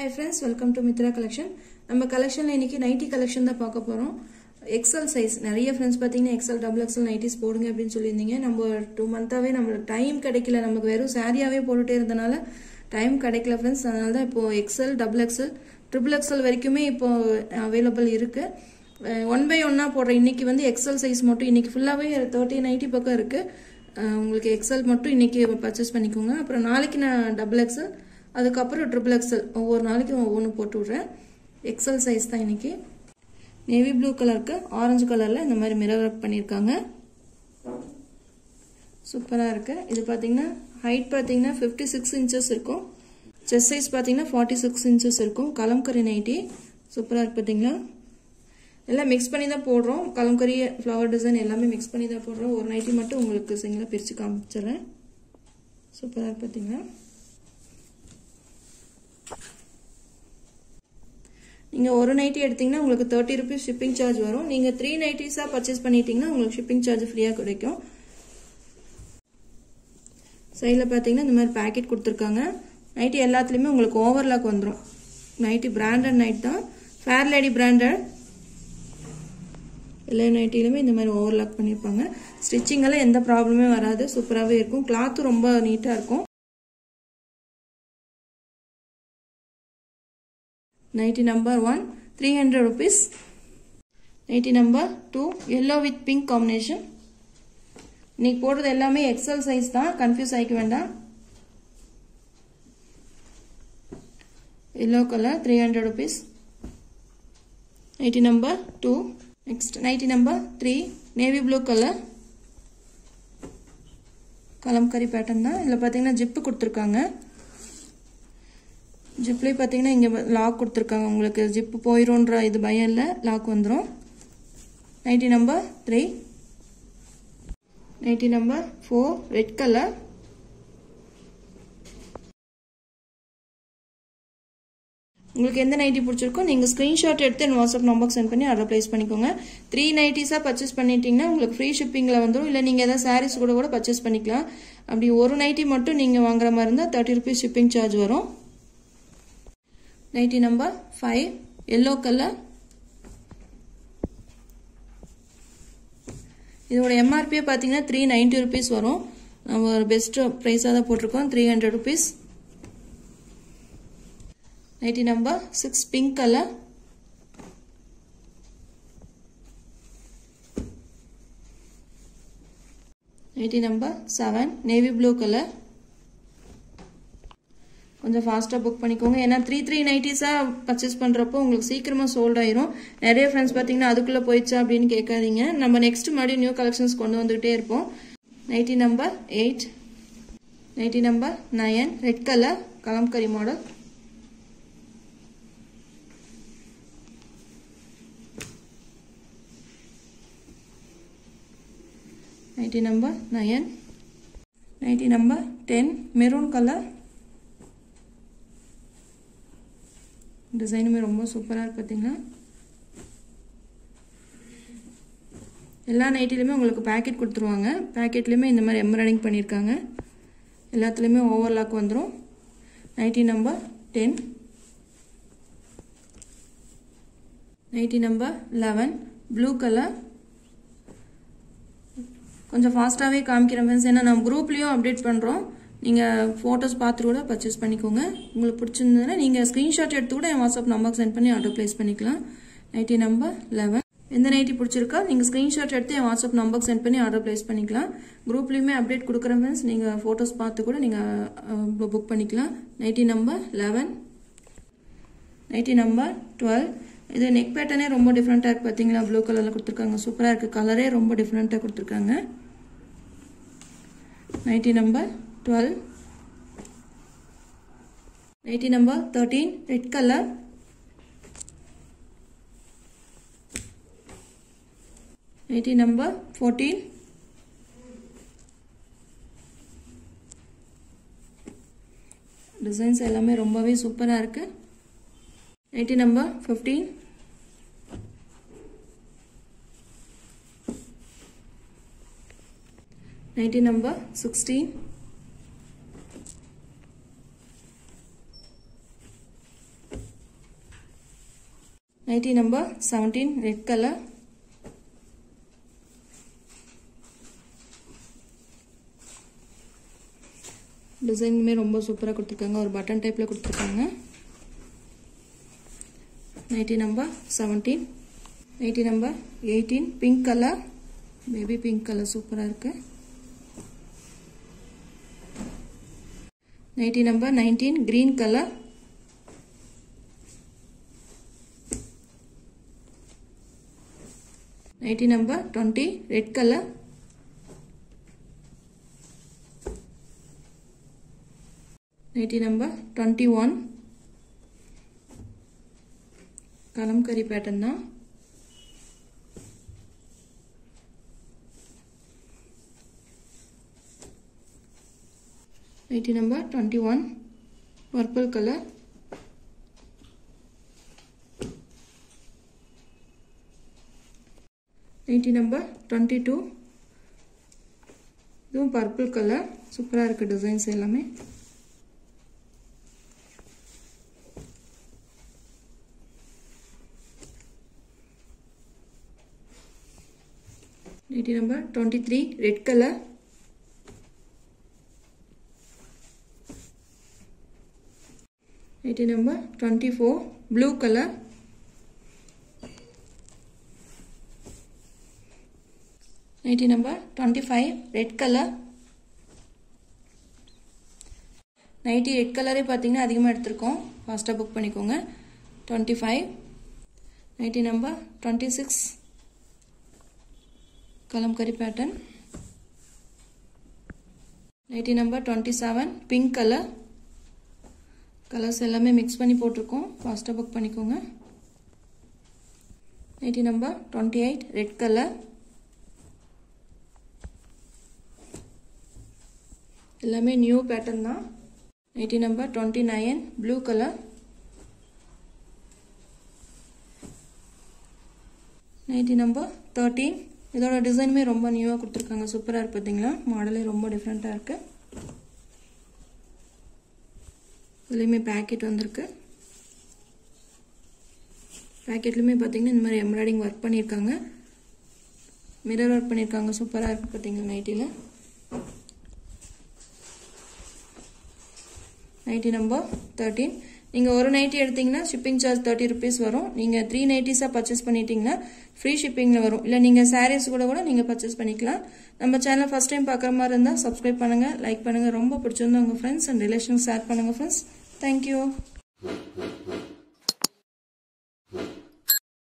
Hi friends, welcome to Mitra collection. நம்ம collectionல இன்னைக்கு nightie collection தான் பார்க்க போறோம். XL size நிறைய friends பாத்தீங்கன்னா XL double XL நைட்டிஸ் போடுங்க அப்படினு சொல்லிருந்தீங்க. நம்ம 2 மந்தாவே நமக்கு டைம் கிடைக்கல. நமக்கு வெறும் சாரியாவே போட்டுட்டே இருந்தனால டைம் கிடைக்கல friends. அதனால தான் இப்போ XL double XL triple XL வரைக்குமே இப்போ அவேலபிள் இருக்கு. 1 by 1 போடுற இன்னைக்கு வந்து XL size மட்டும் இன்னைக்கு ஃபுல்லாவே 3090 பக்கம் இருக்கு. உங்களுக்கு XL மட்டும் இன்னைக்கு பர்ச்சேஸ் பண்ணிக்கோங்க. அப்புறம் நாளைக்கு நான் double XL அதுக்கப்புறம் ட்ரிபிள் எக்ஸல் ஒவ்வொரு நாளைக்கும் ஒவ்வொன்று போட்டு விடுறேன். எக்ஸல் சைஸ் தான் இன்னைக்கு. நேவி ப்ளூ கலருக்கு ஆரஞ்சு கலரில் இந்த மாதிரி மிரர் ஒர்க் பண்ணியிருக்காங்க. சூப்பராக இருக்கு. இது பார்த்தீங்கன்னா ஹைட் பார்த்தீங்கன்னா 56 இன்ச்சஸ் இருக்கும். செஸ்ட் சைஸ் பார்த்தீங்கன்னா 46 இன்ச்சஸ் இருக்கும். கலம்கரி நைட்டி சூப்பராக இருக்கு. பார்த்தீங்களா எல்லாம் மிக்ஸ் பண்ணி தான் போடுறோம். கலம்கரி ஃப்ளவர் டிசைன் எல்லாமே மிக்ஸ் பண்ணி தான் போடுறோம். ஒரு நைட்டி மட்டும் உங்களுக்கு சிங்கிளாக பிரித்து காமிச்சிடுறேன். சூப்பராக இருக்கு. பார்த்தீங்களா நீங்க ஒரு நைட்டி எடுத்தீங்கன்னா உங்களுக்கு 30 rupees shipping charge வரும். நீங்க 3 நைட்டிஸா பர்ச்சேஸ் பண்ணிட்டீங்கன்னா உங்களுக்கு shipping charge ஃப்ரீயா கிடைக்கும். சைடுல பாத்தீங்கன்னா இந்த மாதிரி பாக்கெட் கொடுத்திருக்காங்க. நைட்டி எல்லாத்துலயுமே உங்களுக்கு ஓவர்லாக் வந்துரும். நைட்டி பிராண்டட் நைட் தான். Fair lady branded. எல்லா நைட்டிலுமே இந்த மாதிரி ஓவர்லாக் பண்ணிருப்பாங்க. ஸ்டிச்சிங் எல்லாம் எந்த ப்ராப்ளமே வராது. சூப்பராவே இருக்கும். கிளாத் ரொம்ப நீட்டா இருக்கும். Nighty number 1 300 rupees. Nighty number 2 yellow with pink combination. இன்னைக்கு போடுறது எல்லாமே XL size தான், கன்ஃபியூஸ் ஆயிக்க வேண்டாம். yellow color 300 rupees. Nighty number 2. Next nighty number 3 navy blue color. Kalamkari pattern தான். இதுல பாத்தீங்கன்னா ஜிப் கொடுத்திருக்காங்க. ஜிப்ல பாத்தீங்கன்னா இங்க லாக் கொடுத்திருக்காங்க. உங்களுக்கு ஜிப் போயிரோன்ற இது பயம் இல்ல, லாக் வந்துரும். Nighty number 3. Nighty number 4 red colour. உங்களுக்கு எந்த நைட்டி பிடிச்சிருக்கோ நீங்க ஸ்கிரீன்ஷாட் எடுத்து என் வாட்ஸ்அப் நம்பருக்கு சென்ட் பண்ணி ஆர்டர் பிளேஸ் பண்ணிக்கோங்க. 3 நைட்டிஸா பர்ச்சேஸ் பண்ணிட்டீங்கன்னா உங்களுக்கு ஃப்ரீ ஷிப்பிங்ல வந்துரும். இல்ல நீங்க ஏதாவது சாரீஸ் கூட பர்ச்சேஸ் பண்ணிக்கலாம். அப்படி ஒரு நைட்டி மட்டும் நீங்க வாங்குற மாதிரி இருந்தா 30 rupees ஷிப்பிங் சார்ஜ் வரும். Nighty number 5 yellow color. இதோட MRP பாத்தீங்கன்னா 390 rupees வரும். நம்ம ஒரு பெஸ்ட் பிரைஸா தான் போட்டிருக்கோம். 300 rupees. Nighty number 6 pink color. Nighty number 7 navy blue color. கொஞ்சம் ஃபாஸ்டா புக் பண்ணிக்கோங்க. ஏன்னா 3 நைட்டிஸா பர்ச்சேஸ் பண்றப்போ உங்களுக்கு சீக்கிரமா சோல்ட் ஆயிரும். நிறைய ஃப்ரெண்ட்ஸ் பாத்தீங்கன்னா அதுக்குள்ள போயிடுச்சா அப்படின்னு கேட்காதீங்க. நம்ம நெக்ஸ்ட் மறுபடியும் நியூ கலெக்ஷன்ஸ் கொண்டு வந்துட்டே இருப்போம். Nighty number 8. Nighty number 9 red colour kalamkari model. Nighty number 9. Nighty number 10 maroon colour. டிசைனுமே ரொம்ப சூப்பரா இருக்கு. பாத்தீங்கன்னா எல்லா நைட்டிலுமே உங்களுக்கு பாக்கெட் கொடுத்துருவாங்க. பாக்கெட்லயுமே இந்த மாதிரி எம்ப்ராய்டிங் பண்ணிருக்காங்க. எல்லாத்துலயுமே ஓவர்லாக் வந்துரும். Nighty number 10. Nighty number 11 blue colour. கொஞ்சம் ஃபாஸ்டாவே காமிக்கிறேன் ஃப்ரெண்ட்ஸ். ஏன்னா நம்ம குரூப்லயும் அப்டேட் பண்றோம். நீங்க போட்டோஸ் பார்த்து கூட பர்ச்சேஸ் பண்ணிக்கோங்க. உங்களுக்கு பிடிச்சிருந்ததுன்னா நீங்க ஸ்கிரீன்ஷாட் எடுத்து கூட என் வாட்ஸ்அப் நம்பருக்கு சென்ட் பண்ணி ஆர்டர் பிளேஸ் பண்ணிக்கலாம். Nighty number 11. எந்த நைட்டி பிடிச்சிருக்கா நீங்க ஸ்கிரீன்ஷாட் எடுத்து என் வாட்ஸ்அப் நம்பருக்கு சென்ட் பண்ணி ஆர்டர் பிளேஸ் பண்ணிக்கலாம். குரூப்லயுமே அப்டேட் கொடுக்குறேன் ஃப்ரெண்ட்ஸ். நீங்க போட்டோஸ் பார்த்து கூட நீங்க புக் பண்ணிக்கலாம். Nighty number 11. Nighty number 12. இது நெக் பேட்டர்னே ரொம்ப டிஃப்ரெண்டா இருக்கு. பாத்தீங்களா ப்ளூ கலர்ல கொடுத்திருக்காங்க. சூப்பரா இருக்கு. கலரே ரொம்ப டிஃப்ரெண்டா கொடுத்திருக்காங்க. Nighty number 12. Nighty number 13 red colour. Nighty number 14. Designs எல்லாமே ரொம்பவே சூப்பரா இருக்கு. Nighty number 15. Nighty number 16. Nighty number 17 red colour. டிசைனுமே ரொம்ப சூப்பராக கொடுத்துருக்காங்க. ஒரு பட்டன் டைப்பில் கொடுத்துருக்காங்க. Nighty number 17. Nighty number 18 pink colour. Baby pink colour சூப்பராக இருக்கு. Nighty number 19 green colour. Nighty number 20 red colour. Nighty number 21 kalamkari pattern தான். Nighty number 21 purple colour. Nighty number 22 இதுவும் பர்பிள் கலர். சூப்பராக இருக்கு டிசைன்ஸ் எல்லாமே. Nighty number 23 red colour. Nighty number 24 blue colour. Nighty number 25 red colour. Nighty red கலரே பார்த்தீங்கன்னா அதிகமாக எடுத்திருக்கோம். ஃபாஸ்ட்டாக புக் பண்ணிக்கோங்க. 25. Nighty number 26 kalamkari pattern. Nighty number 27 pink colour. Colours எல்லாமே மிக்ஸ் பண்ணி போட்டிருக்கோம். ஃபாஸ்ட்டாக புக் பண்ணிக்கோங்க. Nighty number 28 red colour. எல்லாமே நியூ பேட்டர்ன் தான். Nighty number 29 blue colour. Nighty number 13. இதோட டிசைனுமே ரொம்ப நியூவாக கொடுத்துருக்காங்க. சூப்பராக இருக்கு பார்த்தீங்களா. மாடலே ரொம்ப டிஃப்ரெண்ட்டாக இருக்கு. இதுலேயுமே பேக்கெட் வந்திருக்கு. பேக்கெட்லையுமே பார்த்தீங்கன்னா இந்த மாதிரி எம்ப்ராய்டிங் ஒர்க் பண்ணியிருக்காங்க. மிரர் ஒர்க் பண்ணியிருக்காங்க. சூப்பராக இருக்கு பார்த்தீங்களா நைட்டியில். Nightie number 13. நீங்கள் ஒரு நைட்டி எடுத்தீங்கன்னா ஷிப்பிங் சார்ஜ் 30 rupees வரும். நீங்கள் 3 நைட்டிஸாக பர்ச்சேஸ் பண்ணிட்டீங்கன்னா ஃப்ரீ ஷிப்பிங்கில் வரும். இல்லை நீங்கள் சாரீஸ் கூட நீங்கள் பர்ச்சேஸ் பண்ணிக்கலாம். நம்ம சேனல் ஃபர்ஸ்ட் டைம் பார்க்குற மாதிரி இருந்தால் சப்ஸ்கிரைப் பண்ணுங்கள், லைக் பண்ணுங்கள். ரொம்ப பிடிச்சிருந்தா உங்கள் ஃப்ரெண்ட்ஸ் அண்ட் ரிலேஷன்ஸ் ஷேர் பண்ணுங்கள் ஃப்ரெண்ட்ஸ். தேங்க்யூ.